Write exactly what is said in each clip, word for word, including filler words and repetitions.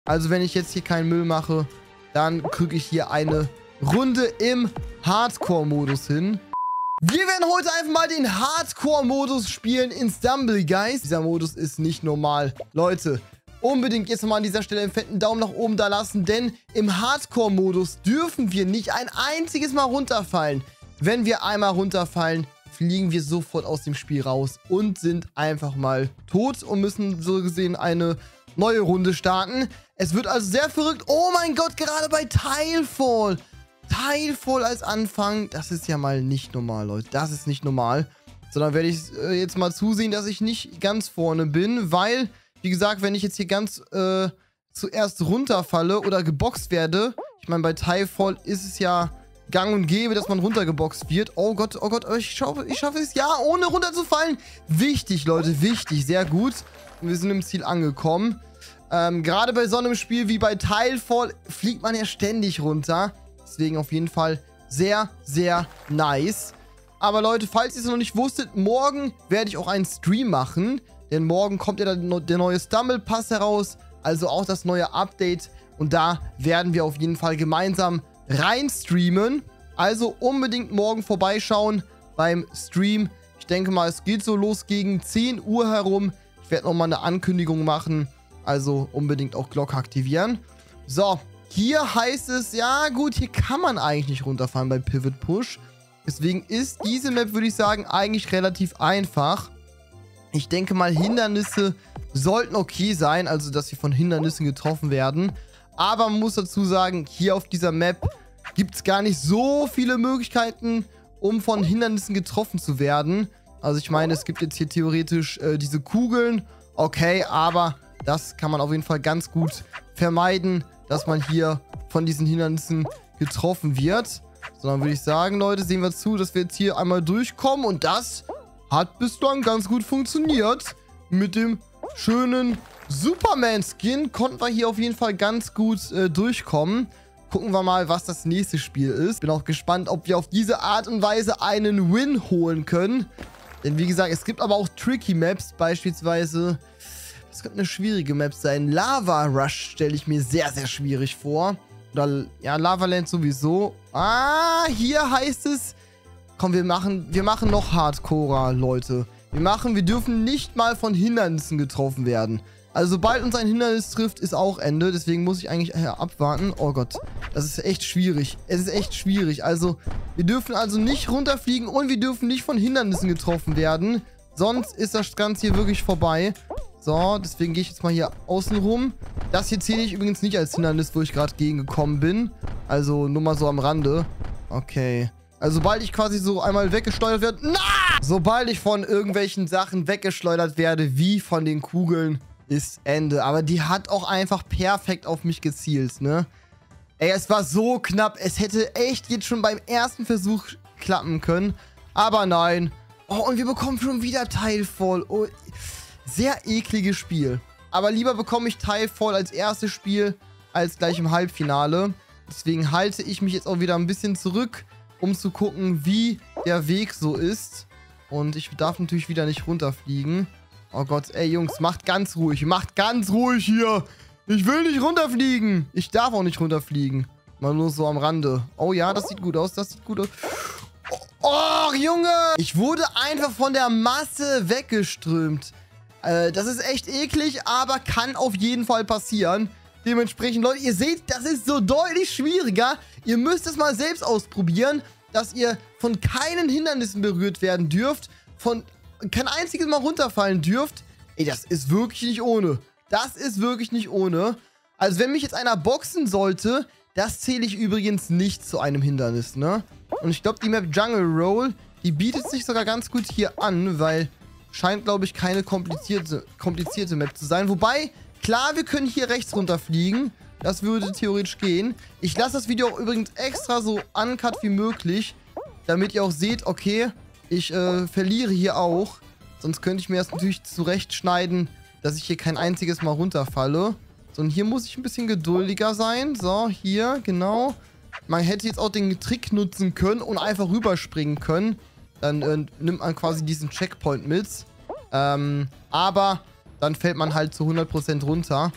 Also wenn ich jetzt hier keinen Müll mache, dann kriege ich hier eine Runde im Hardcore-Modus hin. Wir werden heute einfach mal den Hardcore-Modus spielen in Stumbleguys. Dieser Modus ist nicht normal. Leute, unbedingt jetzt nochmal an dieser Stelle einen fetten Daumen nach oben da lassen, denn im Hardcore-Modus dürfen wir nicht ein einziges Mal runterfallen. Wenn wir einmal runterfallen, fliegen wir sofort aus dem Spiel raus und sind einfach mal tot und müssen so gesehen eine neue Runde starten. Es wird also sehr verrückt. Oh mein Gott, gerade bei Tilefall. Tilefall als Anfang, das ist ja mal nicht normal, Leute. Das ist nicht normal. Sondern werde ich äh, jetzt mal zusehen, dass ich nicht ganz vorne bin, weil, wie gesagt, wenn ich jetzt hier ganz äh, zuerst runterfalle oder geboxt werde, ich meine, bei Tilefall ist es ja gang und gäbe, dass man runtergeboxt wird. Oh Gott, oh Gott, ich schaffe, ich schaffe es, ja, ohne runterzufallen. Wichtig, Leute, wichtig, sehr gut. Wir sind im Ziel angekommen. Ähm, gerade bei so einem Spiel wie bei Tilefall fliegt man ja ständig runter. Deswegen auf jeden Fall sehr, sehr nice. Aber Leute, falls ihr es noch nicht wusstet, morgen werde ich auch einen Stream machen. Denn morgen kommt ja dann der neue Stumble Pass heraus. Also auch das neue Update. Und da werden wir auf jeden Fall gemeinsam rein streamen. Also unbedingt morgen vorbeischauen beim Stream. Ich denke mal, es geht so los gegen zehn Uhr herum. Ich werde nochmal eine Ankündigung machen. Also unbedingt auch Glocke aktivieren. So. Hier heißt es, ja gut, hier kann man eigentlich nicht runterfahren bei Pivot Push. Deswegen ist diese Map, würde ich sagen, eigentlich relativ einfach. Ich denke mal, Hindernisse sollten okay sein, also dass sie von Hindernissen getroffen werden. Aber man muss dazu sagen, hier auf dieser Map gibt es gar nicht so viele Möglichkeiten, um von Hindernissen getroffen zu werden. Also ich meine, es gibt jetzt hier theoretisch äh, diese Kugeln. Okay, aber das kann man auf jeden Fall ganz gut vermeiden, dass man hier von diesen Hindernissen getroffen wird. Sondern würde ich sagen, Leute, sehen wir zu, dass wir jetzt hier einmal durchkommen. Und das hat bislang ganz gut funktioniert. Mit dem schönen Superman-Skin konnten wir hier auf jeden Fall ganz gut äh, durchkommen. Gucken wir mal, was das nächste Spiel ist. Bin auch gespannt, ob wir auf diese Art und Weise einen Win holen können. Denn wie gesagt, es gibt aber auch tricky Maps, beispielsweise. Das könnte eine schwierige Map sein. Lava Rush stelle ich mir sehr, sehr schwierig vor. Oder, ja, Lava Land sowieso. Ah, hier heißt es... Komm, wir machen, wir machen noch Hardcore, Leute. Wir machen, wir dürfen nicht mal von Hindernissen getroffen werden. Also, sobald uns ein Hindernis trifft, ist auch Ende. Deswegen muss ich eigentlich äh, abwarten. Oh Gott, das ist echt schwierig. Es ist echt schwierig. Also, wir dürfen also nicht runterfliegen und wir dürfen nicht von Hindernissen getroffen werden. Sonst ist das Ganze hier wirklich vorbei. So, deswegen gehe ich jetzt mal hier außen rum. Das hier zähle ich übrigens nicht als Hindernis, wo ich gerade gegengekommen bin. Also nur mal so am Rande. Okay. Also sobald ich quasi so einmal weggesteuert werde... Na! Sobald ich von irgendwelchen Sachen weggeschleudert werde, wie von den Kugeln, ist Ende. Aber die hat auch einfach perfekt auf mich gezielt, ne? Ey, es war so knapp. Es hätte echt jetzt schon beim ersten Versuch klappen können. Aber nein. Oh, und wir bekommen schon wieder Tilefall. Oh... Sehr ekliges Spiel. Aber lieber bekomme ich Tilefall als erstes Spiel als gleich im Halbfinale. Deswegen halte ich mich jetzt auch wieder ein bisschen zurück, um zu gucken, wie der Weg so ist. Und ich darf natürlich wieder nicht runterfliegen. Oh Gott, ey Jungs, macht ganz ruhig. Macht ganz ruhig hier. Ich will nicht runterfliegen. Ich darf auch nicht runterfliegen. Mal nur so am Rande. Oh ja, das sieht gut aus. Das sieht gut aus. Oh, Junge. Ich wurde einfach von der Masse weggeströmt. Äh, das ist echt eklig, aber kann auf jeden Fall passieren. Dementsprechend, Leute, ihr seht, das ist so deutlich schwieriger. Ihr müsst es mal selbst ausprobieren, dass ihr von keinen Hindernissen berührt werden dürft, von kein einziges Mal runterfallen dürft. Ey, das ist wirklich nicht ohne. Das ist wirklich nicht ohne. Also, wenn mich jetzt einer boxen sollte, das zähle ich übrigens nicht zu einem Hindernis, ne? Und ich glaube, die Map Jungle Roll, die bietet sich sogar ganz gut hier an, weil... Scheint, glaube ich, keine komplizierte, komplizierte Map zu sein. Wobei, klar, wir können hier rechts runterfliegen. Das würde theoretisch gehen. Ich lasse das Video auch übrigens extra so uncut wie möglich, damit ihr auch seht, okay, ich äh, verliere hier auch. Sonst könnte ich mir das natürlich zurechtschneiden, dass ich hier kein einziges Mal runterfalle. So, und hier muss ich ein bisschen geduldiger sein. So, hier, genau. Man hätte jetzt auch den Trick nutzen können und einfach rüberspringen können. Dann äh, nimmt man quasi diesen Checkpoint mit. Ähm, aber dann fällt man halt zu hundert Prozent runter.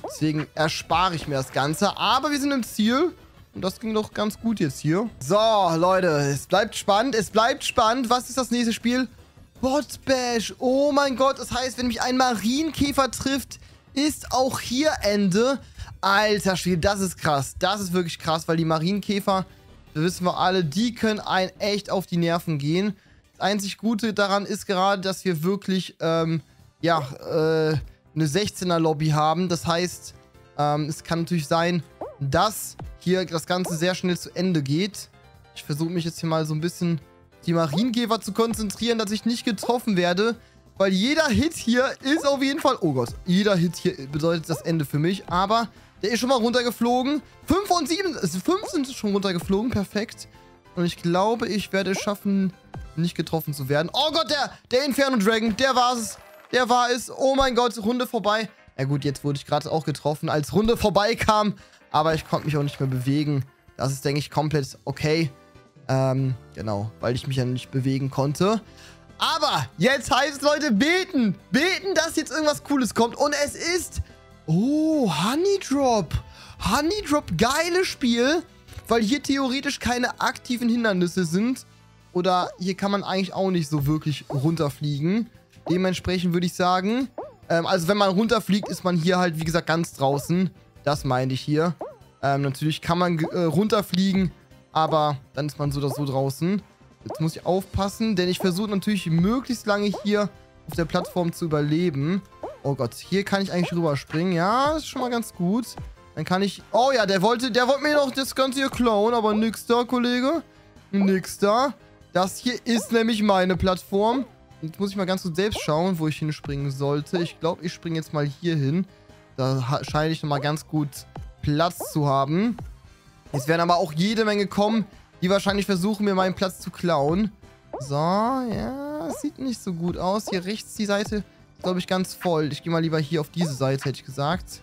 Deswegen erspare ich mir das Ganze. Aber wir sind im Ziel. Und das ging doch ganz gut jetzt hier. So, Leute. Es bleibt spannend. Es bleibt spannend. Was ist das nächste Spiel? Bot Bash. Oh mein Gott. Das heißt, wenn mich ein Marienkäfer trifft, ist auch hier Ende. Alter Spiel, das ist krass. Das ist wirklich krass, weil die Marienkäfer, das wissen wir alle, die können einen echt auf die Nerven gehen. Das einzig Gute daran ist gerade, dass wir wirklich, ähm, ja, äh, eine sechzehner Lobby haben. Das heißt, ähm, es kann natürlich sein, dass hier das Ganze sehr schnell zu Ende geht. Ich versuche mich jetzt hier mal so ein bisschen die Marienkäfer zu konzentrieren, dass ich nicht getroffen werde. Weil jeder Hit hier ist auf jeden Fall... Oh Gott, jeder Hit hier bedeutet das Ende für mich. Aber der ist schon mal runtergeflogen. Fünf und sieben, also fünf sind schon runtergeflogen. Perfekt. Und ich glaube, ich werde es schaffen, nicht getroffen zu werden. Oh Gott, der, der Inferno Dragon, der war es. Der war es. Oh mein Gott, Runde vorbei. Ja gut, jetzt wurde ich gerade auch getroffen, als Runde vorbei kam. Aber ich konnte mich auch nicht mehr bewegen. Das ist, denke ich, komplett okay. Ähm, genau, weil ich mich ja nicht bewegen konnte. Aber jetzt heißt es, Leute, beten. Beten, dass jetzt irgendwas Cooles kommt. Und es ist... Oh, Honeydrop. Honeydrop, geiles Spiel. Weil hier theoretisch keine aktiven Hindernisse sind. Oder hier kann man eigentlich auch nicht so wirklich runterfliegen. Dementsprechend würde ich sagen... Ähm, also wenn man runterfliegt, ist man hier halt, wie gesagt, ganz draußen. Das meinte ich hier. Ähm, natürlich kann man äh, runterfliegen. Aber dann ist man so oder so draußen. Jetzt muss ich aufpassen, denn ich versuche natürlich möglichst lange hier auf der Plattform zu überleben. Oh Gott, hier kann ich eigentlich rüberspringen. Ja, das ist schon mal ganz gut. Dann kann ich... Oh ja, der wollte, der wollte mir noch das Ganze hier klauen, aber nix da, Kollege. Nix da. Das hier ist nämlich meine Plattform. Jetzt muss ich mal ganz kurz selbst schauen, wo ich hinspringen sollte. Ich glaube, ich springe jetzt mal hier hin. Da scheine ich nochmal ganz gut Platz zu haben. Jetzt werden aber auch jede Menge kommen, die wahrscheinlich versuchen, mir meinen Platz zu klauen. So, ja, sieht nicht so gut aus. Hier rechts die Seite ist, glaube ich, ganz voll. Ich gehe mal lieber hier auf diese Seite, hätte ich gesagt.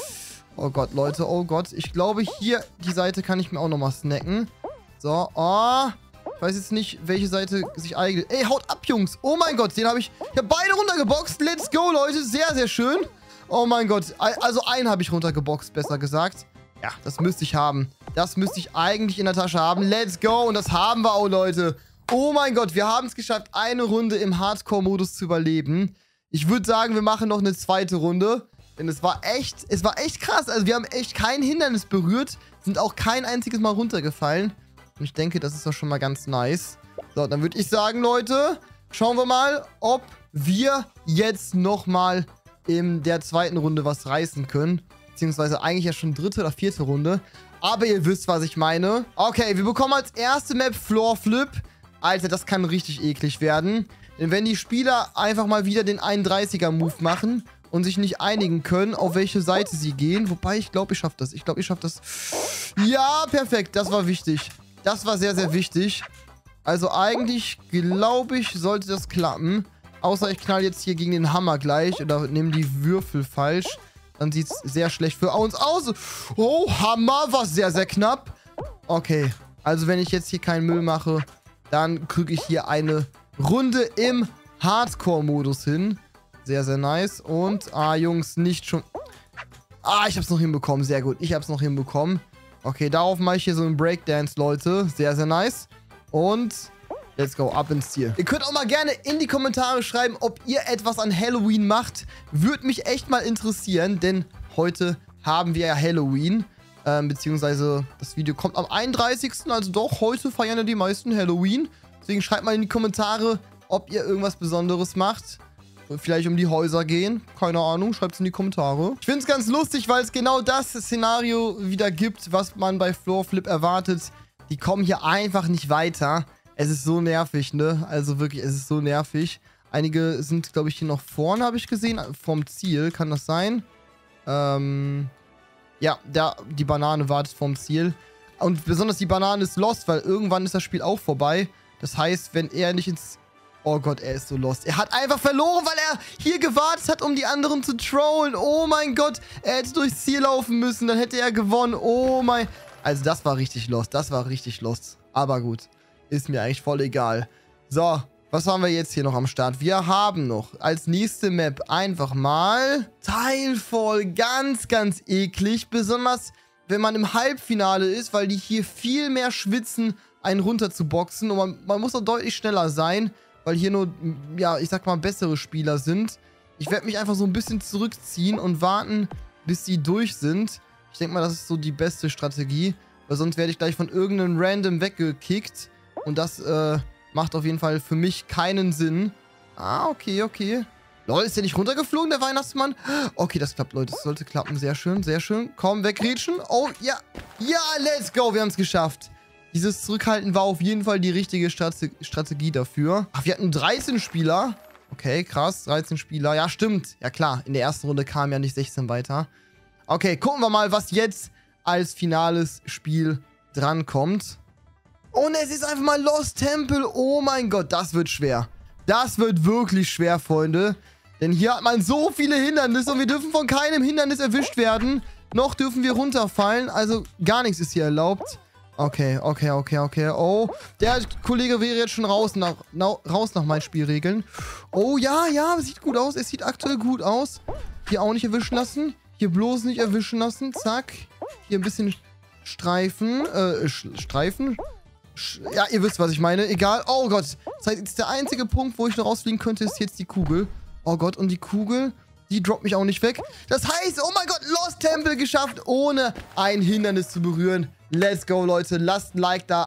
Oh Gott, Leute, oh Gott. Ich glaube, hier die Seite kann ich mir auch nochmal snacken. So, oh. Ich weiß jetzt nicht, welche Seite sich eignet. Ey, haut ab, Jungs. Oh mein Gott, den habe ich... Ich habe beide runtergeboxt. Let's go, Leute. Sehr, sehr schön. Oh mein Gott. Also einen habe ich runtergeboxt, besser gesagt. Ja, das müsste ich haben. Das müsste ich eigentlich in der Tasche haben. Let's go. Und das haben wir auch, Leute. Oh mein Gott, wir haben es geschafft, eine Runde im Hardcore-Modus zu überleben. Ich würde sagen, wir machen noch eine zweite Runde. Denn es war echt, es war echt krass. Also wir haben echt kein Hindernis berührt. Sind auch kein einziges Mal runtergefallen. Und ich denke, das ist doch schon mal ganz nice. So, dann würde ich sagen, Leute, schauen wir mal, ob wir jetzt nochmal in der zweiten Runde was reißen können. Beziehungsweise eigentlich ja schon dritte oder vierte Runde. Aber ihr wisst, was ich meine. Okay, wir bekommen als erste Map Floor Flip. Alter, das kann richtig eklig werden. Denn wenn die Spieler einfach mal wieder den einunddreißiger-Move machen und sich nicht einigen können, auf welche Seite sie gehen. Wobei, ich glaube, ich schaffe das. Ich glaube, ich schaffe das. Ja, perfekt. Das war wichtig. Das war sehr, sehr wichtig. Also eigentlich, glaube ich, sollte das klappen. Außer ich knall jetzt hier gegen den Hammer gleich oder nehme die Würfel falsch. Dann sieht es sehr schlecht für uns aus. Oh, Hammer, war sehr, sehr knapp. Okay, also wenn ich jetzt hier keinen Müll mache, dann kriege ich hier eine Runde im Hardcore-Modus hin. Sehr, sehr nice. Und, ah, Jungs, nicht schon... Ah, ich hab's noch hinbekommen. Sehr gut, ich hab's noch hinbekommen. Okay, darauf mache ich hier so einen Breakdance, Leute. Sehr, sehr nice. Und... Let's go, ab ins Ziel. Ihr könnt auch mal gerne in die Kommentare schreiben, ob ihr etwas an Halloween macht. Würde mich echt mal interessieren, denn heute haben wir ja Halloween. Ähm, beziehungsweise das Video kommt am einunddreißigsten Also doch, heute feiern ja die meisten Halloween. Deswegen schreibt mal in die Kommentare, ob ihr irgendwas Besonderes macht. Vielleicht um die Häuser gehen. Keine Ahnung, schreibt es in die Kommentare. Ich finde es ganz lustig, weil es genau das Szenario wieder gibt, was man bei Floor Flip erwartet. Die kommen hier einfach nicht weiter. Es ist so nervig, ne? Also wirklich, es ist so nervig. Einige sind, glaube ich, hier noch vorne, habe ich gesehen. Vom Ziel, kann das sein? Ähm, ja, da, die Banane wartet vorm Ziel. Und besonders die Banane ist lost, weil irgendwann ist das Spiel auch vorbei. Das heißt, wenn er nicht ins... Oh Gott, er ist so lost. Er hat einfach verloren, weil er hier gewartet hat, um die anderen zu trollen. Oh mein Gott, er hätte durchs Ziel laufen müssen, dann hätte er gewonnen. Oh mein... Also das war richtig lost, das war richtig lost. Aber gut. Ist mir eigentlich voll egal. So, Was haben wir jetzt hier noch am Start? Wir haben noch als nächste Map einfach mal Tilefall. Ganz, ganz eklig. Besonders, wenn man im Halbfinale ist, weil die hier viel mehr schwitzen, einen runter zu boxen. Und man, man muss auch deutlich schneller sein, weil hier nur, ja, ich sag mal, bessere Spieler sind. Ich werde mich einfach so ein bisschen zurückziehen und warten, bis die durch sind. Ich denke mal, das ist so die beste Strategie. Weil sonst werde ich gleich von irgendeinem Random weggekickt. Und das, äh... macht auf jeden Fall für mich keinen Sinn. Ah, okay, okay. Lol, ist der nicht runtergeflogen, der Weihnachtsmann? Okay, das klappt, Leute. Das sollte klappen. Sehr schön, sehr schön. Komm, wegrätschen. Oh, ja. Ja, let's go. Wir haben es geschafft. Dieses Zurückhalten war auf jeden Fall die richtige Strate Strategie dafür. Ach, wir hatten dreizehn Spieler. Okay, krass. dreizehn Spieler. Ja, stimmt. Ja, klar. In der ersten Runde kamen ja nicht sechzehn weiter. Okay, gucken wir mal, was jetzt als finales Spiel drankommt. Und es ist einfach mal Lost Temple. Oh mein Gott, das wird schwer. Das wird wirklich schwer, Freunde. Denn hier hat man so viele Hindernisse und wir dürfen von keinem Hindernis erwischt werden. Noch dürfen wir runterfallen. Also gar nichts ist hier erlaubt. Okay, okay, okay, okay. Oh, der Kollege wäre jetzt schon raus nach, na, raus nach meinen Spielregeln. Oh ja, ja, sieht gut aus. Es sieht aktuell gut aus. Hier auch nicht erwischen lassen. Hier bloß nicht erwischen lassen. Zack. Hier ein bisschen Streifen. Äh, Streifen. Ja, ihr wisst, was ich meine. Egal. Oh Gott. Das heißt, jetzt der einzige Punkt, wo ich noch rausfliegen könnte, ist jetzt die Kugel. Oh Gott, und die Kugel, die droppt mich auch nicht weg. Das heißt, oh mein Gott, Lost Temple geschafft, ohne ein Hindernis zu berühren. Let's go, Leute. Lasst ein Like da,